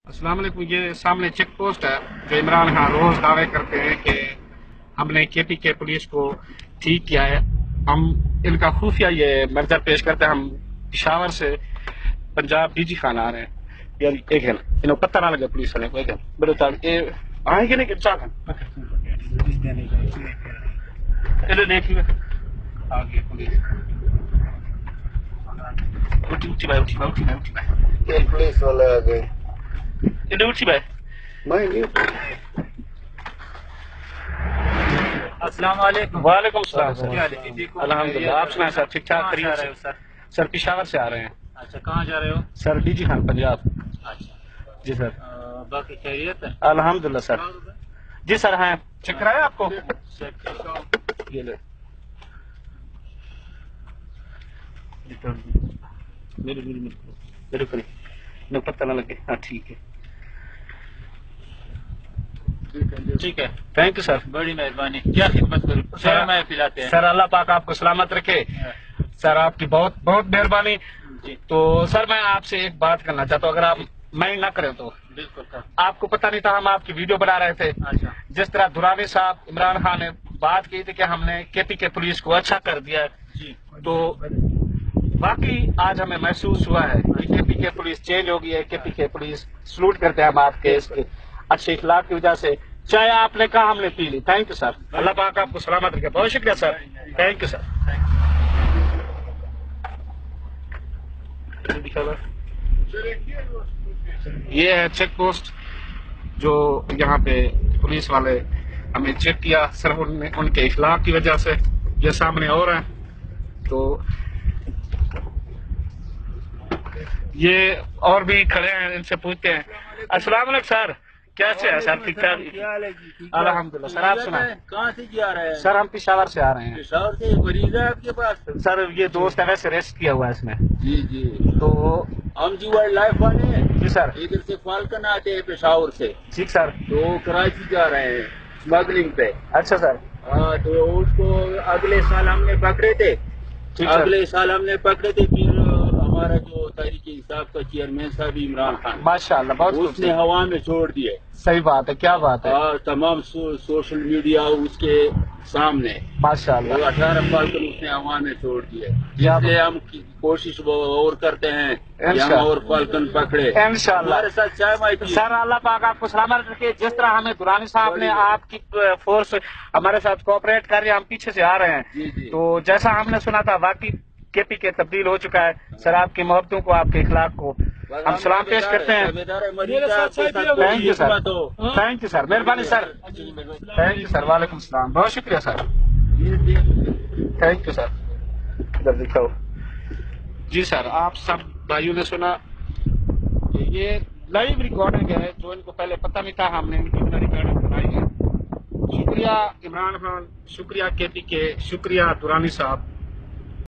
अस्सलाम वालेकुम। ये सामने चेक पोस्ट है जो इमरान खान रोज दावे करते हैं कि हमने KPK पुलिस को ठीक किया है। हम इनका खुफिया ये मर्जर पेश करते हैं। हम पिशावर से पंजाब DG खान आ रहे हैं। यार एक है इन्हें पता ना लगे पुलिस वाले को। एक है बड़े ताल ये आएंगे नहीं कि चाह इन्हें देखिए आगे पुलिस उठी भाई ये पुलिस वाले आ गए। इन्हें उठी भाई मैं नहीं अस्सलाम वालेकुम। वालेकुम सलाम क्या हाल है? ठीक हो? अल्हम्दुलिल्लाह। आप सुनाए सर? ठीक ठाक कहाँ करीब जा से रहे हो सर? सर पिशावर से आ रहे हैं अच्छा, कहाँ जा रहे हो? Sir DG Khan Punjab. अच्छा, जी सर बाकी खैरियत है? अल्हम्दुलिल्लाह सर। जी सर हैं चेक कराया आपको? ये ले मेरे को नहीं पता ना लगे। हाँ ठीक है ठीक है, थैंक यू सर। बड़ी मेहरबानी। क्या खिदमत करूँ? चाय मैं पिलाते हैं। सर अल्लाह पाक आपको सलामत रखे। सर आपकी बहुत बहुत मेहरबानी। जी तो सर मैं आपसे एक बात करना चाहता हूँ, अगर आप माइंड ना करें तो। बिल्कुल सर। आपको पता नहीं था हम आपकी वीडियो बना रहे थे। अच्छा जिस तरह दुरानी साहब इमरान खान ने बात की थी कि हमने KPK पुलिस को अच्छा कर दिया है, जी तो बाकी आज हमें महसूस हुआ है कि KPK पुलिस चेंज हो गई है। KPK पुलिस सलूट करते हैं हम आपके इसके अच्छे इखलाक की वजह से। चाहे आपने कहा हमने पी ली। Thank you sir. अल्लाह पाक आपको सलामत रखे। बहुत शुक्रिया सर। Thank you sir. ये है चेक पोस्ट जो यहाँ पे पुलिस वाले हमें चेक किया सर। उनके इखलाक की वजह से ये सामने और है। तो ये और भी खड़े हैं, इनसे पूछते हैं। अस्सलाम वालेकुम सर, कैसे हैं सर? ठीक ठाक अल्हम्दुलिल्लाह। सर आप सुना? कहाँ से जा रहे हैं? सर हम पिशावर से आ रहे हैं। पेशावर से मरीज है आपके पास? सर ये दोस्त है, वैसे रेस्ट किया हुआ है इसमें। जी जी, तो हम जी वाइल्ड लाइफ वाले हैं। जी सर। इधर से फाल्कन आते हैं पेशावर से, ठीक सर। तो कराची जा रहे हैं स्मगलिंग पे। अच्छा सर। हाँ, तो उसको अगले साल हमने पकड़े थे। ठीक सर। अगले साल हमने पकड़े थे। फिर हमारा जो तहरीक इंसाफ का चेयरमैन साहब इमरान खान, माशाल्लाह बहुत उसने खूबसूरत। हवा में छोड़ दिए। सही बात है, क्या बात है। तमाम सोशल मीडिया उसके सामने माशाल्लाह। 18 फाल्कन उसने हवा में छोड़ दिए। क्या इसलिए हम कोशिश वो और करते हैं कि हम इंशाअल्लाह। और फाल्कन पकड़े। इंशाअल्लाह। हमारे साथ चाय माई की। सर अल्लाह पाक आपको सलामत रखे। जिस तरह हमें दुरानी साहब ने आपकी फोर्स हमारे साथ कोऑपरेट कर रही है, हम पीछे से आ रहे हैं। जी जी, तो जैसा हमने सुना था वाकई KPK तब्दील हो चुका है। सर आपकी मोहब्बतों को, आपके इखलाक को हम सलाम पेश करते हैं। Thank you sir. Thank you sir, मेहरबानी सर। Thank you sir. वालेकुम सलाम, बहुत शुक्रिया सर। Thank you sir. इधर दिखाओ। जी सर, आप सब भाइयों ने सुना, ये लाइव रिकॉर्डिंग है जो इनको पहले पता नहीं था। हमने इनकी रिकॉर्डिंग बनाई है। शुक्रिया इमरान खान, शुक्रिया KPK, शुक्रिया दुरानी साहब।